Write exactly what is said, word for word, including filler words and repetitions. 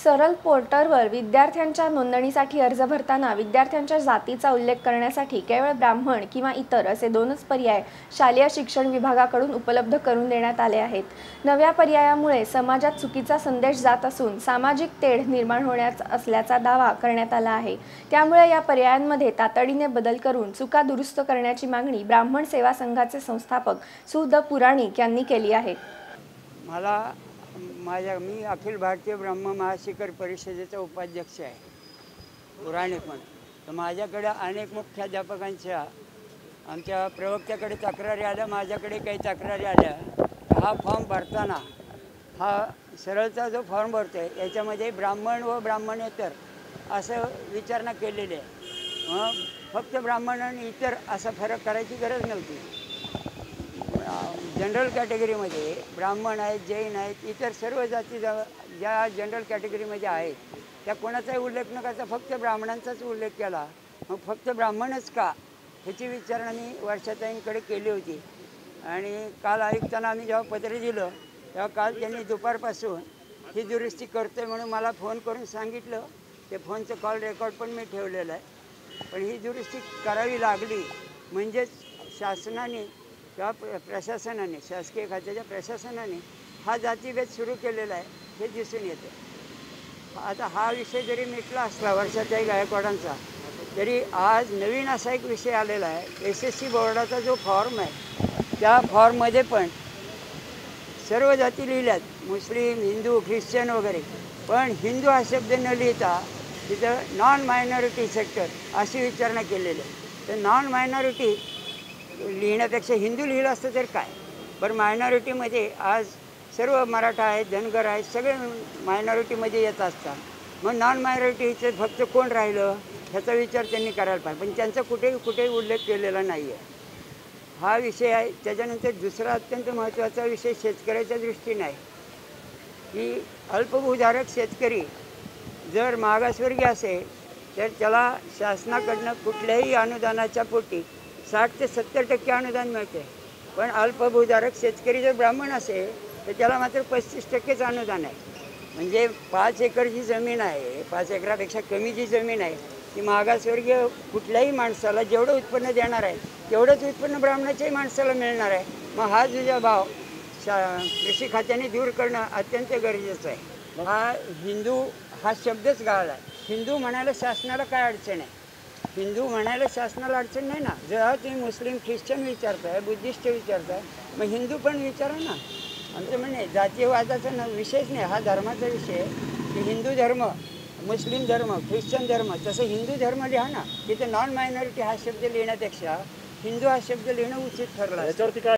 सरल पोर्टलवर विद्यार्थ्यांच्या नोंदणीसाठी अर्ज भरताना विद्यार्थ्यांच्या जातीचा उल्लेख करण्यासाठी केवळ ब्राह्मण किंवा इतर असे दोनच पर्याय शालेय शिक्षण विभागाकडून उपलब्ध करून देण्यात आले आहेत। नव्या पर्यायामुळे समाजात चुकीचा संदेश जात असून सामाजिक तेढ निर्माण होण्याचा असल्याचा दावा करण्यात आला आहे। त्यामुळे या पर्यायांमध्ये तातडीने बदल करून चुका दुरुस्त करण्याची मागणी ब्राह्मण सेवा संघाचे संस्थापक सु द पुराणिक यांनी केली आहे। मला माझ्या मी अखिल भारतीय ब्रह्म महाशिखर परिषदेचा उपाध्यक्ष आहे, पुराणिक म्हणून। तर माझ्याकडे अनेक मुख्याध्यापकांच्या आमच्या प्रवक्त्याकडे तक्रारी आल्या, माझ्याकडे काही तक्रारी आल्या। हा फॉर्म भरताना हा सरळचा जो फॉर्म भरतो आहे याच्यामध्ये ब्राह्मण व ब्राह्मणेतर असं विचारणा केलेली आहे। मग फक्त ब्राह्मण आणि इतर असा फरक करायची गरज नव्हती। जनरल कॅटेगरीमध्ये ब्राह्मण आहेत, जैन आहेत, इतर सर्व जाती ज्या जनरल कॅटेगरीमध्ये आहेत त्या कोणाचाही उल्लेख न करता फक्त ब्राह्मणांचाच उल्लेख केला। मग फक्त ब्राह्मणच का ह्याची विचारणा मी वर्षाताईंकडे केली होती। आणि काल आयुक्तांना आम्ही जेव्हा पत्र दिलं तेव्हा काल त्यांनी दुपारपासून ही दुरुस्ती करतोय म्हणून मला फोन करून सांगितलं। ते फोनचं कॉल रेकॉर्ड पण मी ठेवलेलं आहे। पण ही दुरुस्ती करावी लागली म्हणजेच शासनाने किंवा प्र प्रशासनाने शासकीय खात्याच्या प्रशासनाने हा जातीभेद सुरू केलेला आहे हे दिसून येते। आता हा विषय जरी मिटला असला वर्षाताई गायकवाडांचा, तरी आज नवीन असा एक विषय आलेला आहे। एस एस सी बोर्डाचा जो फॉर्म आहे त्या फॉर्ममध्ये पण सर्व जाती लिहिल्यात, मुस्लिम, हिंदू, ख्रिश्चन वगैरे, पण हिंदू हा शब्द न लिहिता तिथं नॉन मायनॉरिटी सेक्टर अशी विचारणा केलेली आहे। तर नॉन मायनॉरिटी लिहिण्यापेक्षा हिंदू लिहिलं असतं तर काय बरं। मायनॉरिटीमध्ये आज सर्व मराठा आहेत, धनगर आहेत, सगळे मायनॉरिटीमध्ये येत असतात। मग नॉन मायनॉरिटीचं फक्त कोण राहिलं ह्याचा विचार त्यांनी करायला पाहिजे, पण त्यांचा कुठेही कुठेही उल्लेख केलेला नाही आहे। हा विषय आहे। त्याच्यानंतर दुसरा अत्यंत महत्त्वाचा विषय शेतकऱ्याच्या दृष्टीने आहे की अल्पभूधारक शेतकरी जर मागासवर्गीय असेल तर त्याला शासनाकडनं कुठल्याही अनुदानाच्या पोटी साठ ते सत्तर टक्के अनुदान मिळते। पण अल्पभूधारक शेतकरी जर ब्राह्मण असेल तर त्याला मात्र पस्तीस टक्केच अनुदान आहे। म्हणजे पाच एकर जी जमीन आहे, पाच एकरापेक्षा कमी जी जमीन आहे ती मागासवर्गीय कुठल्याही माणसाला जेवढं उत्पन्न देणार आहे तेवढंच उत्पन्न ब्राह्मणाच्याही माणसाला मिळणार आहे। मग हा जुजा भाव शा कृषी खात्याने दूर करणं अत्यंत गरजेचं आहे। हा हिंदू हा शब्दच गाळला आहे। हिंदू म्हणायला शासनाला काय अडचण आहे? हिंदू म्हणायला शासनाला अडचण नाही ना। जेव्हा तुम्ही मुस्लिम, ख्रिश्चन विचारताय, बुद्धिस्ट विचारताय, मग हिंदू पण विचारा ना। आमचं म्हणणे जातीयवादाचा न विषयच नाही, हा धर्माचा विषय आहे की हिंदू धर्म, मुस्लिम धर्म, ख्रिश्चन धर्म, तसं हिंदू धर्म लिहा ना। तिथे नॉन मायनॉरिटी हा शब्द लिहिण्यापेक्षा हिंदू हा शब्द लिहिणं उचित ठरला।